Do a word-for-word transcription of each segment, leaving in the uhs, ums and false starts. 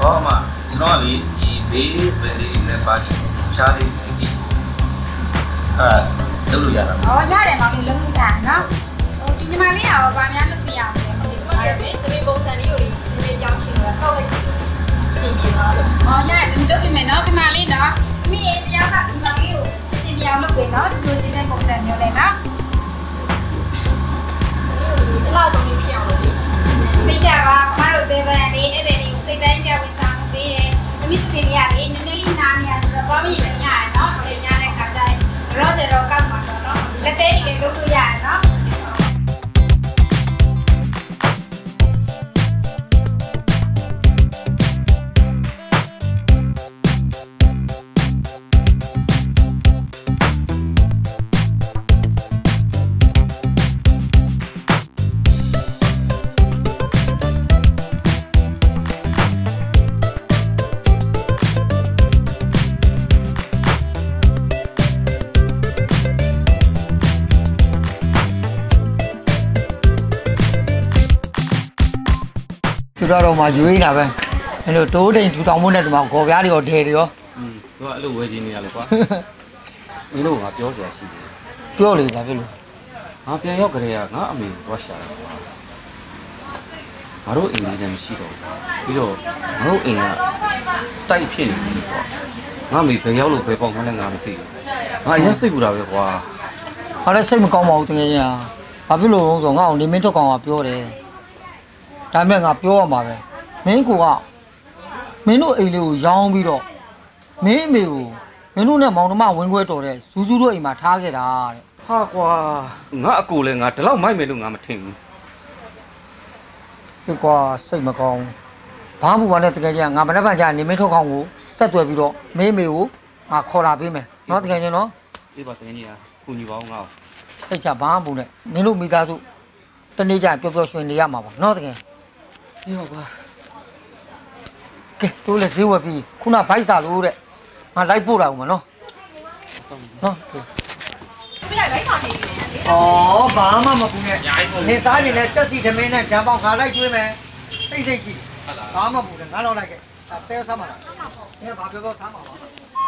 ဘောမှာကျွန်တော်ကလေဒီ base ပဲလေးနဲ့ပါချားလေးဒီအဲလုပ်လို့ရတာ哦ရတယ်မောင်လေးလုပ်လို့ရနော်ဟိုဒီညီမလေးရောဗာများလုပ်ပြရမယ်ဒီမှာလေစပင်းပုံစံလေးကိုလေးနည်းနည်းပြောင်းချင်တော့ကောက်လိုက်စီပြင်ပြပါလို့哦ရတယ်ဒီလုပ်ပြမယ်နော်ခဏလေးနော်မိရဲ့တရားကဒီမောင်လေးကိုပြင်ပြအောင်လုပ်ပေးနော်ဒီလိုစီတဲ့ပုံစံမျိုးလေးနော်ဒီလောက်ဆုံးလေးဖြစ်အောင်လုပ်ပေးသိကြပါမမတို့သေးပန်းလေးအဲ့ဒီလေးကိုစိတ်တိုင်းကြဝေးစားမှုပေးတယ်အမိစပင်းလေးကလေနည်းနည်းလေးနားနေရဆိုတော့ဘာမှမရရင်ရတယ်နော်ချိန်ရတဲ့ခါကျရင်ရောစရောကောက်မှာတော့နော်လက်သေးလေးလုပ်လို့ရတယ်နော်သူတော်မှာရွေးတာပဲအဲ့လိုတိုးတိမ်ထူထောင်မှုနဲ့ဒီမှာဂေါ်ပြားတွေရောဒဲတွေရောอืมသူကအဲ့လိုဝယ်ခြင်းနေရလေကွာမင်းတို့ကပြောစရာရှိတယ်ပြောလေဘာဖြစ်လို့ငါပြန်ရောက်ကြရငါအမေသွားရှာတာငါတို့အိမ်လေးလည်းမရှိတော့ပြီးတော့ငါတို့အိမ်ကတိုက်ဖြစ်နေပြီကွာငါမေဘယ်ရောက်လို့ဘယ်ပေါက်မှလည်းငါမသိဘူးငါအရင်စိတ်ပူတာပဲကွာငါလည်းစိတ်မကောင်းပါဘူးတကယ်ကြီးဟာဘာဖြစ်လို့ဆိုငါ့အောင်နေမင်းထွက်ကောင်ကပြောတယ်ဒါပေမဲ့ငါပြောရမှာပဲမင်းကိုကမင်းတို့အိမ်လေးကိုရောင်းပြီးတော့မင်းအမေကိုမင်းတို့နဲ့မောင်နှမဝင်းခွဲတော်တဲ့ဇူးဇူးတို့အိမ်မှာထားခဲ့တာတဲ့ဟာကွာငါအကိုလည်းငါဒီလောက်မိုက်မယ်လို့ငါမထင်ဘူးဒီကွာစိတ်မကောင်းဘာမှမပါနဲ့တကယ်ကြီးငါမနေ့ကကြာနေမင်းထုတ်ကောင်ကိုဆက်သွယ်ပြီးတော့မင်းအမေကိုငါခေါ်လာပေးမယ်နော်တကယ်ကြီးနော်ဒီပါတကယ်ကြီးကခုညီပါအောင်ငါစိတ်ချဘာမှမပူနဲ့မင်းတို့မိသားစုတနေ့ကျပျော်ပျော်ရွှင်နေရမှာပါနော်တကယ်ဒီပါကွာကဲတို့လည်းဈေးဝယ်ပြီးခုနဘိုက်စာလို့တဲ့ငါလိုက်ပို့လာဦးမနော်နော်ပြလိုက်ဘိုက်စာနေပြီဩဘာမှမပူနဲ့နေစားရင်လည်းတက်စီသမင်းနဲ့ဓာတ်ပေါင်းခါလိုက်ကျွေးမယ်စိတ်စိတ်ရှိဘာမှမပူနဲ့ငါတော့လိုက်ကဲတဲစားမှာလားအဲဘာပြောပြောစားမှာပါ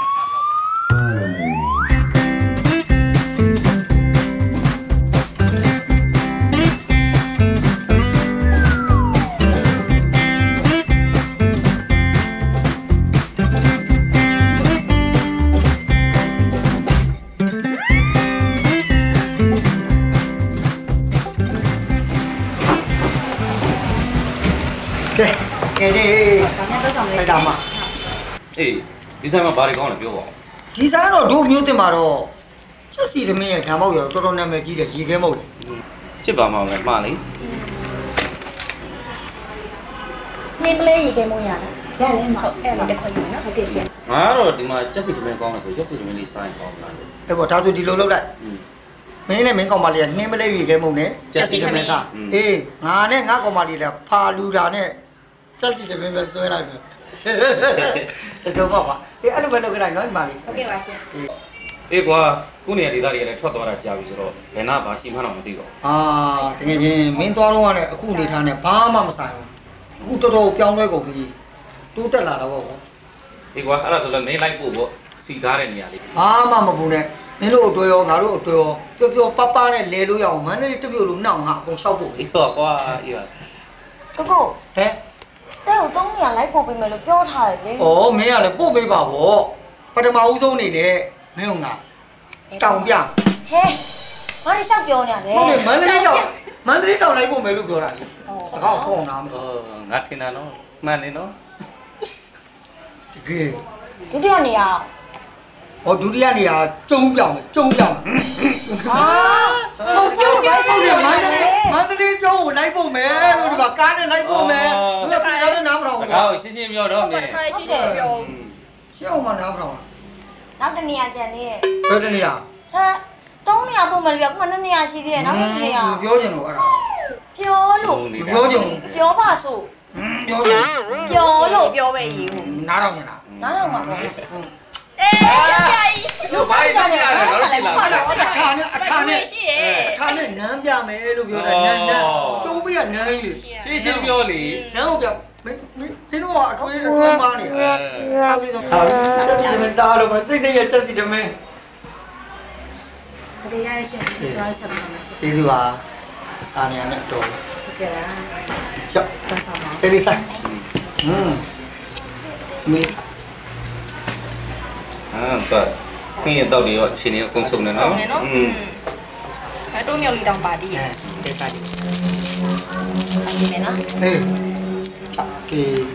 ကဲကဲဒီအဲ့ဒါမှအေးဒီဆိုင်မှာဘာတွေကောင်းလဲပြောပါဦးဒီဆိုင်တော့တို့မျိုးတင်မှာတော့ချက်စီသမင်းရဲ့ဓာတ်မောက်ရတော်တော်နာမည်ကြီးတယ်ရေခဲမောက်ချစ်ပါမှာပဲမှားလေနေပလေးရေခဲမောက်ရတာရတယ်မဟုတ်အဲ့ဒါတစ်ခွက်ရနော်ဟုတ်ကဲ့ရှင်ငါကတော့ဒီမှာချက်စီသမင်းကောင်းတယ်ဆိုချက်စီသမင်းလေးဆိုင်ကောင်းတာလေအဲ့ပေါ့ဒါဆိုဒီလိုလုပ်လိုက်မင်းနဲ့မင်းကောင်မလေးကနှင်းပလေးရေခဲမောက်နဲ့ချက်စီသမင်းကအေးငါနဲ့ငါကောင်မလေးလည်းဖာလူတာနဲ့ချက်စီသမင်းပဲဆွဲလိုက်ပြီဆိုတော့ပါအေးအဲ့လိုပဲလုပ်ကြလိုက်နော်ဒီမလေးဟုတ်ကဲ့ပါရှင်အေးကွာခုနေရဒေသတွေကလည်းထွက်သွားတာကြာပြီဆိုတော့ဘယ်နာဘာရှိမှတော့မသိတော့အာတကယ်ချင်းမင်းသွားတော့ကလည်းအခုနေထားနဲ့ဘာမှမဆိုင်ဘူးအခုတော်တော်ပြောင်းလဲကုန်ပြီတိုးတက်လာတော့ဗောအေးကွာအဲ့ဒါဆိုလည်းမင်းလိုက်ပို့ပေါ့စီကားတဲ့နေရာလေးဘာမှမပူနဲ့မင်းတို့အတွေ့ရောငါတို့အတွေ့ရောပျော်ပျော်ပပနဲ့လဲလို့ရအောင်မန္တလေးတပြုတ်လို့နှောက်ငါအကုန်လျှောက်ဖို့အေးကွာအေးပါကိုကိုဟဲ့တဲ့ကိုသုံးနေရလိုက်ပို့ပေးမယ်လို့ပြောထားတယ်လေဩမင်းကလည်းပို့ပေးပါဗောပထမဦးဆုံးနေနဲ့မင်းကငါတောင်ပြဟဲ့ဘာလို့ရှောက်ပြောနေရလဲဟုတ်တယ်မန္တလေးတောင်မန္တလေးတောင်လိုက်ပို့မယ်လို့ပြောတာလေစကားဆောင်းတာမဟုတ်ငါထင်တာနော်မှန်တယ်နော်တကယ်ဒုတိယနေရာဟောဒုတိယနေရာကျုံပြောင်းကျုံပြောင်းဟာဟိုကျုံပြောင်းဟုတ်တယ်မန္တလေးမန္တလေးကျုံကိုလိုက်ပို့မယ်လို့ဒီမှာကားနဲ့လိုက်ပို့မယ်ဘယ်လိုလဲနားမတော်ဘူးစကားကိုရှင်းရှင်းပြောတော့မယ်ရှိတယ်ပြောရှင်းအောင်မနားမတော်နောက်တနေရာကျန်နေရဲ့ဘယ်တနေရာဟမ်သုံးနေရာပို့မယ်ပြောခုနှစ်နေရာရှိသေးတယ်နောက်တစ်နေရာပြောချင်လို့အဲ့ဒါပြောလို့ပြောချင်ပြောပါဆိုပြောချင်ပြောလို့ပြောပဲရေးဦးနားတော့ညနာနားတော့မှာပေါ့အေးဘာဘာဘာနေရတယ်တော့ရှိလားအခါနဲ့အခါနဲ့အခါနဲ့နမ်းပြမယ်လို့ပြောတာနမ်းနမ်းကျုံးပေးကနမ်းကြီးလေရှင်းရှင်းပြောလေနမ်းဟုတ်ပြမင်းမင်းတို့ကအတွေးတွေးမှနေတယ်အားပြီးတော့ဟာချက်စီတမင်းစားလို့မစိတ်တရဲ့ချက်စီတမင်းတကယ်ရတဲ့ရှင်ကျွန်တော်ဆက်ပြီးပါမယ်ရှင်ကျေးဇူးပါစားနေရတဲ့တော်ဟုတ်ကဲ့လားကျောက်ပတ်စားပါတေးလေးဆိုင်ဟွန်းမင်းအာတော့ခင်းရတော့လေရောအချိန်လေးဆုံးဆုံးနေနော်อืมအဲတော့မြောက်လီတောင်ပါတီးရဲ့တေးပါတီးဒီနေနော်ဟေးโอเค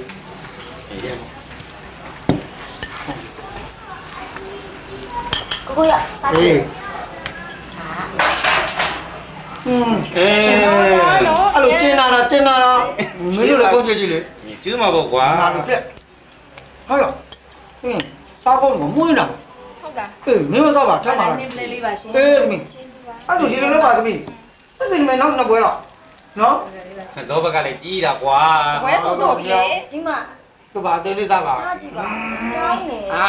ကိုကိုရစားကြည့်อืมเออအဲ့လိုကျင်းလာတာတင်လာတာမင်းတို့လည်းကိုကြည့်ကြည့်လေကျူးမှာပေါ့ကွာဟာလို့ပြက်ဟောရဟင်းစားဖို့မမွေးတာဟုတ်လားအေးမင်းတို့စားပါထပ်ပါလားနင်းပလေးလေးပါရှင်အေးသမီးအဲ့လိုဒီလိုလုပ်ပါသမီးစစင်မနောက်နှစ်ပွဲတော့နော်လောဘကလည်းကြီးတာကွာဝဲဆိုတော့ပြီလေဒီမှာသူပါအသေးလေးစားပါစားကြည့်ပါကောင်းနေအာ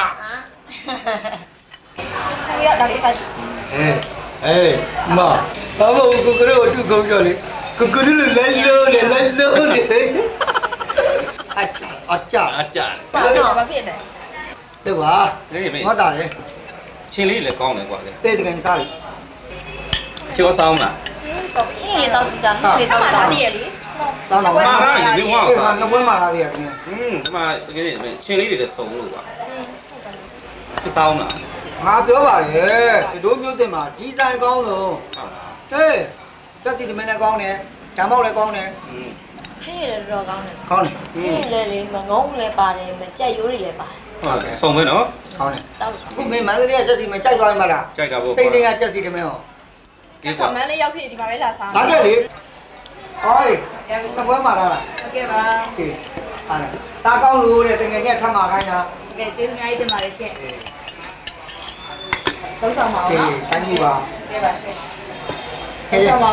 ဒီရတာလေးစားကြည့်အေးအေးမဘာမို့ကိုကလေးကိုသူ့ကုန်းကြော်လေကိုကလေးလည်းလိုက်လို့လေလိုက်လို့လေအချာအချာအချာဘာလို့မဖြစ်လဲတဲ့ပါငေါ့တာလေချင်းလေးလည်းကောင်းတယ်ကွာလေတဲ့တကယ်စားလေချောဆောင်လားတော့အေးလေတော့ကြည့်ကြလေတော့တာတည်းလေတောင်းတော့မာရဒီဘွားကနှစ်ပွဲမှာလာသေးတယ်ခင်ဗျอืมဒီမှာတကယ်ချင်းလေးတွေလည်းစုံလို့ကွာချောဆောင်လားငါပြောပါလေဒီလိုမျိုးတင်မှာဒီဇိုင်းကောင်းလို့ဟေးချက်စီတမင်းလည်းကောင်းတယ်ဓာတ်မောက်လည်းကောင်းတယ်ဟေးလည်းတော့ကောင်းတယ်ကောင်းတယ်ဟေးလည်းလေမငုံလည်းပါတယ်မကြက်ရိုးတွေလည်းပါဟုတ်တယ်စုံပဲနော်ကောင်းတယ်ခုမင်းမန္တလေးကချက်စီမကြိုက်သွားမှလားကြိုက်တာပေါ့စိတ်တွေကချက်စီတမင်းဟောဒီကမန်းလေးရောက်ဖြစ်ဒီမှာပဲလာစားလာခဲ့လေဟောစပွဲမှာလာလားဟုတ်ကဲ့ပါโอเคစားတယ်စားကောင်းလို့တဲ့တကယ်ကြီးထပ်မှာခိုင်းတာဟုတ်ကဲ့ကျေးဇူးအများကြီးတင်ပါတယ်ရှင်သုံးဆောင်ပါအောင်နော်။တိုင်းပြီပါ။ကဲပါရှင်။သုံးဆောင်ပါ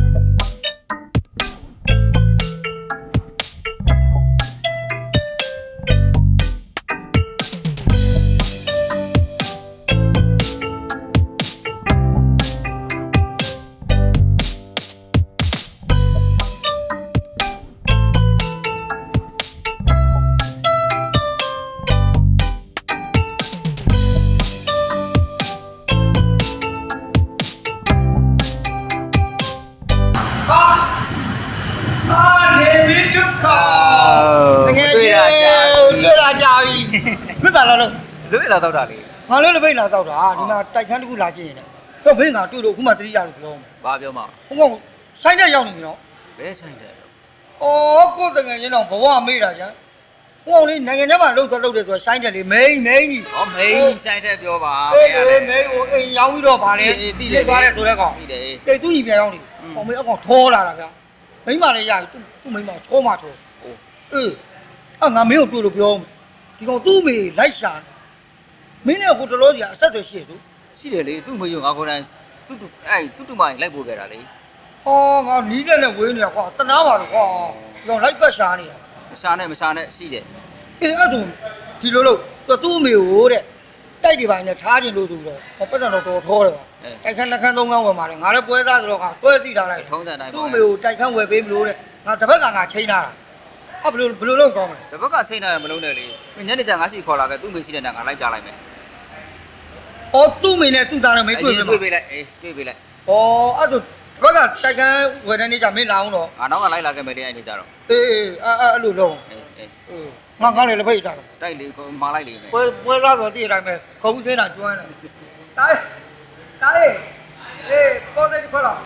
လာလို့လွေးလာတော့တာလေငါလည်းလည်းဖိတ်လာတော့တာဒီမှာတိုက်ခန်းတစ်ခုလာကြည့်ရင်တော့ဖိတ်ငါတွေ့လို့ခုမှတတိယလို့ပြောမှာဘာပြောမှာဟုတ်ကောဆိုင်တဲ့ရောက်နေပြီနော်ဘယ်ဆိုင်တဲ့ဩကိုတကယ်ချင်းတော့ဘဝမေးတာကြာဟိုလေနိုင်ငံခြားမှာလှုပ်တော့လှုပ်တယ်ဆိုဆိုင်တယ်လေမိန်မိန်ကြီးဩမိန်ဆိုင်တဲ့ပြောပါအေးလေမိန်ကိုအိမ်ရောင်းပြီးတော့ဗာလေတိလေသွားတယ်ဆိုတဲ့ကောင်တိတယ်တိတ်သူ့ညီပြန်ရောက်နေဟောမေးအကောင်ထောလာတာဗျာမိန်မလည်းရသူ့သူ့မိန်မထောမှထောအေးအငါမင်းကိုတွေ့လို့ပြောဒီကောင်သူ့မေလိုက်ရှာမင်းနဲ့ဟိုတလို့စီအဆက်တွေရှိသူရှိတယ်လေသူ့မယုံငါကိုယ်တိုင်တူတူအဲ့တူတူမရင်လိုက်ပို့ခဲ့တာလေဟောငါနီးတဲ့နဲ့ဝေးနေတာကွာတနာပါတော့ကွာဒီကောင်လိုက်ပတ်ရှာနေတာမရှာနဲ့မရှာနဲ့ရှိတယ်အေးအဲ့ဒါဒီလိုလို့သူ့မေကိုတဲ့တိုက်ဒီပိုင်းနဲ့ထားခြင်းလို့ဆိုတော့ပတ်စံတော့တော်ထောတယ်ပါတိုက်ခန်းနှခန်းသုံးခန်းဝယ်มาတယ်ငါလည်းပွဲသားဆိုတော့ငါဆွဲစီထားလိုက်ထုံးစံတိုင်းသူ့မေကိုတိုက်ခန်းဝယ်ပေးမလို့တဲ့ငါတစ်ဖက်ကငါချိန်ထားတာအဲ့ဘယ်လိုဘယ်လိုလုပ်ကောင်းမလဲတစ်ဖက်ကချိန်ထားရမလုံးနဲ့လေညနေကျငါရှိခေါ်လာခဲ့သူ့မေရှိတဲ့နဲ့ငါလိုက်ပြလိုက်မယ်အော်သူ့မေနဲ့သူ့သားနဲ့မတွေ့ဘူးတွေ့ပေးလိုက်အေးတွေ့ပေးလိုက်ဩအဲ့ဒါဘက်ကတိုက်ခန်းဝယ်တဲ့နေ့ကျမင်းလာအောင်တော့ငါတော့ကလိုက်လာခဲ့မယ်တဲ့အဲ့နေ့ကျတော့အေးအေးအဲ့အဲ့လိုလုံးအေးအေးငါငါလည်းလက်ဖိတ်တာတိုက်လေမာလိုက်လေမယ်ပွဲပွဲသားဆိုတည်တိုင်းပဲခုံးစင်းတာကျွမ်းတယ်တိုင်းတိုင်းအေးပေါ်တဲ့ခွက်လာ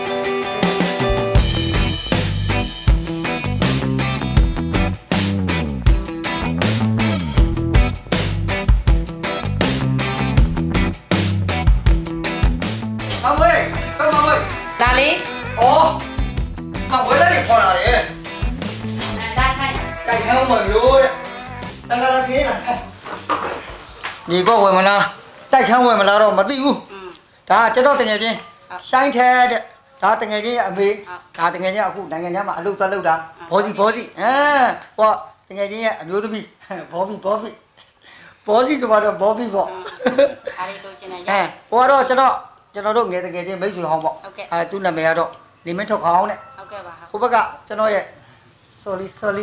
လာလေဩငါဝဲလိုက်ခေါ်လာတယ်ဒါထိုင်တိုက်ခန်းမလို့တဲ့တလာလာပြေးလာဒီကောဝယ်မလားတိုက်ခန်းဝယ်မလားတော့မသိဘူးဒါကျွန်တော်တကယ်ချင်းရှိုင်းထဲတဲ့ဒါတကယ်ချင်းရဲ့အမေဒါတကယ်ချင်းအခုနိုင်ငံခြားမှာအလုပ်သွားလုပ်တာဘောစီဘောစီအဲဟောတကယ်ချင်းရဲ့အမျိုးသမီးဘောဘီဘောဘီဘောစီဆိုတော့ဘောဘီပေါ့အားရလို့ချင်းနေရအဲဟိုကတော့ကျွန်တော်ကျွန်တော်တို့ငယ်တကယ်ချင်းမိတ်ဆွေဟောင်းပေါ့အဲသူ့နာမည်ကတော့လီမင်းထုတ်ခေါင်းတဲ့ဟုတ်ကဲ့ပါဟိုဘက်ကကျွန်တော်ရဲ့စ sorry sorry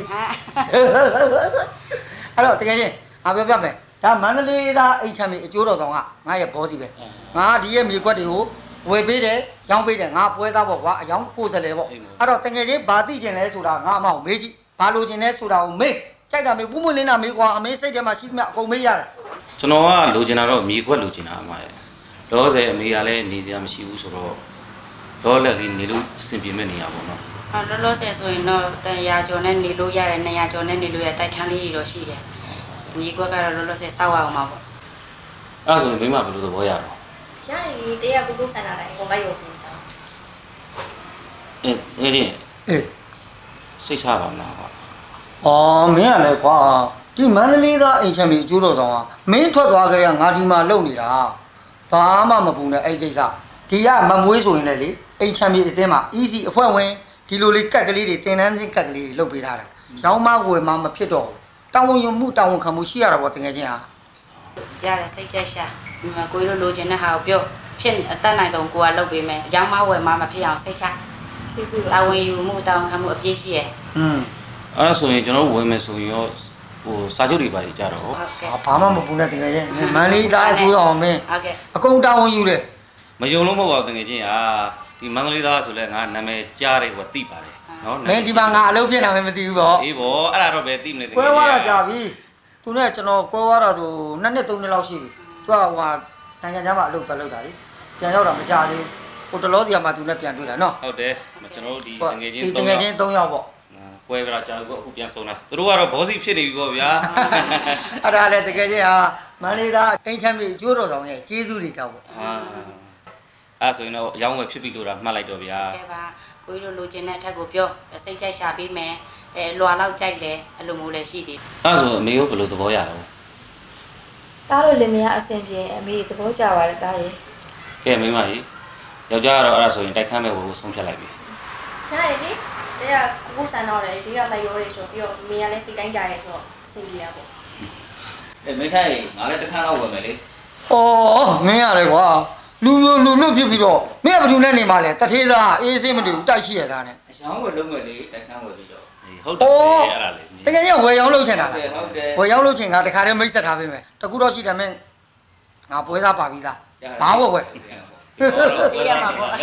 အဲ့တော့တကယ်ချင်းငါပြောပြမယ်ဒါမန္တလေးသားအိမ်ချမ်းမြေအကျိုးတော်ဆောင်ကငါရဲ့ဘောစီပဲငါဒီရဲ့မြေကွက်တွေကိုဝယ်ပေးတယ်ရောင်းပေးတယ်ငါပွဲသားပေါ့ကွာအယောင်ကိုယ်စလဲပေါ့အဲ့တော့တကယ်ချင်းဘာသိကျင်လဲဆိုတာငါအမောင်မေးကြည့်ဘာလိုချင်လဲဆိုတာကိုမေးကြိုက်တာမေးပူးမွေးလင်းတာမေးကွာအမေစိတ်ထဲမှာရှိသမျှအကုန်မေးရတယ်ကျွန်တော်ကလိုချင်တာတော့မြေခွက်လိုချင်တာအမရဲ့လောဆယ်အမေကလည်းနေစရာမရှိဘူးဆိုတော့လောလက်ကြီးနေလို့အဆင်ပြေမဲ့နေရပါတော့အော်လောလောဆယ်ဆိုရင်တော့တန်ရာကျော်နဲ့နေလို့ရတယ်နှစ်ရာကျော်နဲ့နေလို့ရတိုက်ခန်းလေးတွေတော့ရှိတယ်မြေခွက်ကတော့လောလောဆယ်စောက်ရအောင်ပါပေါ့အဲ့ဆိုရင်မိမဘယ်လိုသဘောရတော့ရရင်တရားကိုကိုဆန္ဒတိုင်းကိုမရုံဘူးတောင်းအေးအေးအေးစိတ်ချပါမလားကွာအော်မင်းကလည်းကွာဒီမန္တလေးသားအိမ်ချမ်းမြေအကျိုးတော်ဆောင်ကမင်းထွက်သွားကြတဲ့ငါဒီမှာလုံနေတာဘာမှမပူနဲ့အဲ့ကိစ္စဒီကမမွေးဆိုရင်လည်းလေအိမ်ချမ်းမြေအသင်းမှာ easy အဖွဲ့ဝင်ဒီလိုလေးကက်ကလေးတွေတင်တန်းစင်းကက်ကလေးလုပ်ပေးထားတာရောင်းမဝယ်မမဖြစ်တော့တောင်းဝန်ယူမှုတောင်းဝန်ခံမှုရှိရတာပေါ့တကယ်ချင်းဟာရတယ်စိတ်ကြက်ရှာကိုကြီးတို့လိုချင်တဲ့ဟာကိုပြောဖြစ်အတက်နိုင်ဆုံးကိုကလုပ်ပေးမယ်ရောင်းမဝယ်မမဖြစ်အောင်စိတ်ချတောင်းဝန်ယူမှုတောင်းဝန်ခံမှုအပြည့်ရှိရဲ့อืมအဲ့ဆိုရင်ကျွန်တော်ဝယ်မယ်ဆိုရင်ရောဟိုစာချုပ်တွေပါကြတော့ဘာမှမပူနဲ့တကယ်ချင်းမန်လေးသားအကျိုးအောင်မင်းဟုတ်ကဲ့အကုန်တောင်းဝန်ယူတယ်မယုံလို့မဟုတ်ပါဘူးတကယ်ချင်းဟာဒီမန္တလေးသားဆိုလဲငါနာမည်ကြားတယ်ကွာသိပါတယ်နော်မင်းဒီမှာငါအလုပ်ဖြစ်လာမယ်မသိဘူးပေါ့အေးပေါ့အဲ့ဒါတော့ပဲသိမလဲတကယ်ကွဲသွားတာကြာပြီသူနဲ့ကျွန်တော်ကွဲသွားတာဆိုနှစ်နှစ်သုံးနှစ်လောက်ရှိပြီသူကဟိုနိုင်ငံခြားမှာအလုပ်သွားလုပ်တာလေပြန်ရောက်တာမကြသေးဟိုတလောစီကမှသူနဲ့ပြန်တွေ့တာနော်ဟုတ်တယ်ကျွန်တော်တို့ဒီတကယ်ချင်းဒီတကယ်ချင်းသုံးယောက်ပေါ့ကွဲပြတာကြာတော့အခုပြန်ဆုံးတာသူတို့ကတော့ဘောစီဖြစ်နေပြီပေါ့ဗျာအဲ့ဒါလည်းတကယ်ချင်းဟာမန္တလေးသားအိမ်ချမ်းမြေအကျိုးတော်ဆောင်ရဲ့ကျေးဇူးတွေကြောင့်ပေါ့ဟာအဲ့ဆိုရင်တော့အယောင်းဝယ်ဖြစ်ပြီလို့တာမှတ်လိုက်တော့ဗျာကဲပါကိုကြီးတို့လိုချင်တဲ့အထက်ကိုပြောစိတ်ကြိုက်ရှာပေးမယ်အဲလွာလောက်ကြိုက်လဲအဲ့လိုမျိုးလည်းရှိသေးတယ်အဲ့ဆိုအမေတို့ဘယ်လိုသဘောရလဲတားလို့လင်မယားအဆင်ပြေအမေသဘောကျပါတယ်တားရေကဲမိမကြီးယောက်ျားကတော့အဲ့ဒါဆိုရင်တိုက်ခန်းမဲ့ကိုဆုံးဖြတ်လိုက်ပြီရတယ်ဒီတရားကိုကိုဆန်တော့တယ်ဒီကလိုက်ရောတယ်ဆိုပြီးတော့အမေကလည်းစိတ်တိုင်းကြရဲဆိုတော့အဆင်ပြေတာပေါ့အဲမိခိုင်ငါလည်းတစ်ခါတော့ဝင်မယ်လေဩမင်းရတယ်ကွာလူမျိုးလူလွတ်ဖြစ်ပြီးတော့မင်းကဘယ်သူနဲ့နေမှာလဲတထေးသားအေးဆေးမတူတိုက်ရှိရတာနဲ့အရောင်းဝယ်လုံးမယ်လေတိုက်ခန်းဝယ်ပြီးတော့ဟုတ်တယ်အဲ့ဒါလေတကယ်ကြီးဝယ်ရောင်းလုပ်ချင်တာလားဟုတ်တယ်ဝယ်ရောင်းလုပ်ချင်ကတခါတည်းမိတ်ဆက်ထားပေးမယ်တကူတော့ရှိတယ်မင်းငါပွဲစားပါပြီးသားဘာဖို့ကွယ်ပြရမှာပေါ့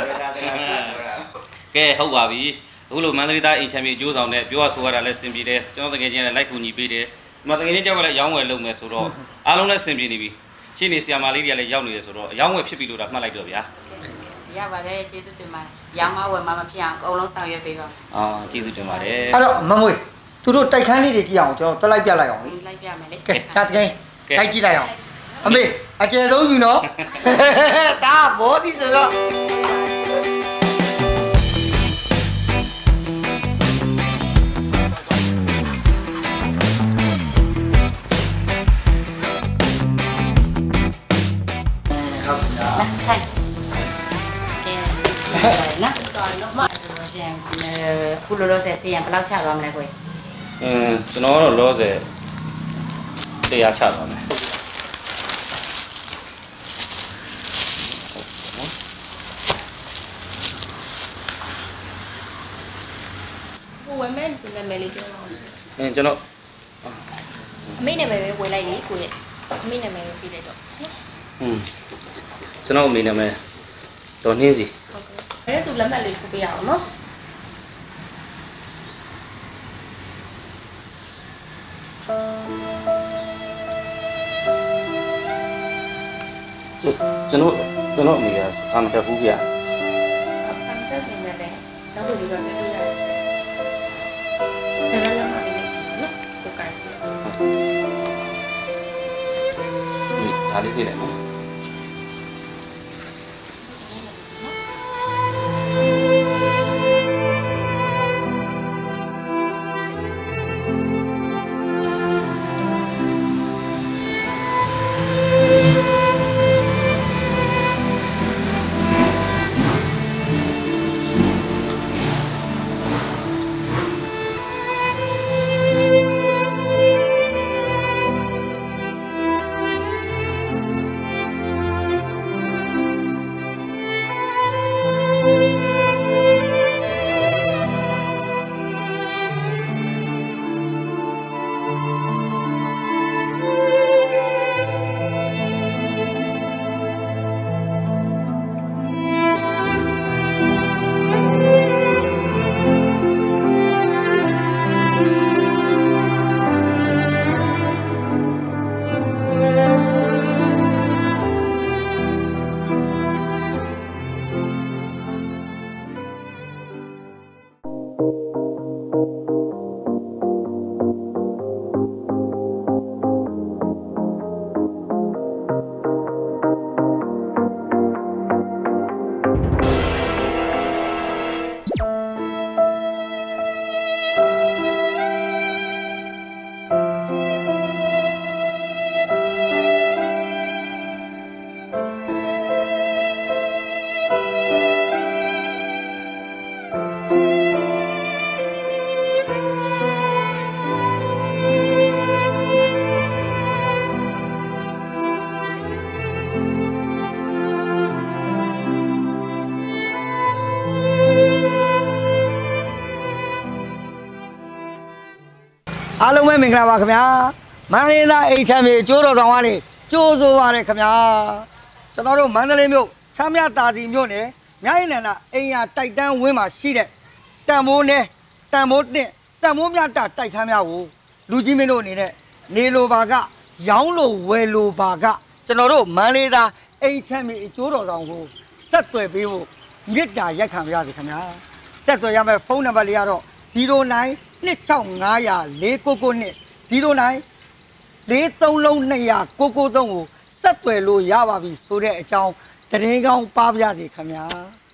ကဲဟုတ်ပါပြီအခုလိုမန္တလေးသားအိမ်ချမ်းမြေကျိုးဆောင်နဲ့ပြောရဆိုရတာလည်းစင်ပြေတယ်ကျွန်တော်တကယ်ချင်းလည်းလိုက်ကူညီပေးတယ်ဒီမှာတကယ်ချင်းကြောက်ကလည်းရောင်းဝယ်လုပ်မယ်ဆိုတော့အားလုံးလည်းစင်ပြေနေပြီရှင်းနေဆရာမလေးတွေကလည်းရောက်နေတယ်ဆိုတော့အယောင်းဝယ်ဖြစ်ပြီလို့ဒါမှတ်လိုက်တော့ဗျာရပါတယ်ကျေးဇူးတင်ပါတယ်ရောင်းမဝယ်မမဖြစ်အောင်အကုန်လုံးဆောင်ရွက်ပေးပါအာကျေးဇူးတင်ပါတယ်အဲ့တော့မမွေသူတို့တိုက်ခန်းလေးတွေကြည့်အောင်ကျွန်တော်တက်လိုက်ပြလိုက်အောင်လေလိုက်ပြမယ်လေကဲဒါတကယ်ခိုက်ကြည့်လိုက်အောင်အမေအကျယ်ဆုံးယူနော်ဒါဘောစီဆိုတော့နော်ဆော်လို့မရှင်ခုလောလောဆယ်စီရန်ဘယ်လောက်ချသွားမလဲကိုအင်းကျွန်တော်ကတော့လောလောဆယ်တရားချသွားမယ်ကိုဝယ်မယ်ဆိုလည်းမယ်လေးပြောတော့အင်းကျွန်တော်အမေနာမည်ပဲဝယ်လိုက်လေကိုရဲ့အမေနာမည်ပဲပြီးလိုက်တော့ဟွန်းကျွန်တော်အမေနာမည်ဒေါ်နှင်းစီဟုတ်ကဲ့အဲ့ဒါသူလက်မှတ်လေးထိုးပေးရအောင်နော်ကျွန်တော်ကျွန်တော်အမေကစာမတက်ဘူးဗျာစာမတက်နေတယ်တော့ဒီလိုပဲပြောရတယ်ရှင်အဲ့ဒါလည်းမလေးနော်ကိုကိုင်ဒါလေးပြလိုက်နော်အားလုံးပဲမင်္ဂလာပါခင်ဗျာမန္တလေးသားအိမ်ချမ်းမြေအကျိုးတော်ဆောင်ကနေကြိုးဆိုပါရခင်ဗျာကျွန်တော်တို့မန္တလေးမြို့ချမ်းမြတာစီမြို့နယ်မြိုင်နန္ဒအိမ်ရတိုက်တန်းဝင်းမှာရှိတဲ့တန်မိုးနဲ့တန်မိုးတင်တန်မိုးမြတာတိုက်ခန်းများကိုလူကြီးမင်းတို့အနေနဲ့နေလိုပါကရောင်းလိုဝယ်လိုပါကကျွန်တော်တို့မန္တလေးသားအိမ်ချမ်းမြေအကျိုးတော်ဆောင်ကိုဆက်သွယ်ပေးဖို့မြစ်တာရက်ခံပါရစေခင်ဗျာဆက်သွယ်ရမယ့်ဖုန်းနံပါတ်လေးကတော့ zero nine two six five zero four four two zero nine လေးသုံးလုံးနှစ်ရာကိုကိုသုံးကိုဆက်သွယ်လို့ရပါပြီဆိုတဲ့အကြောင်းတရင်ကောင်းပါပြရစီခင်ဗျာ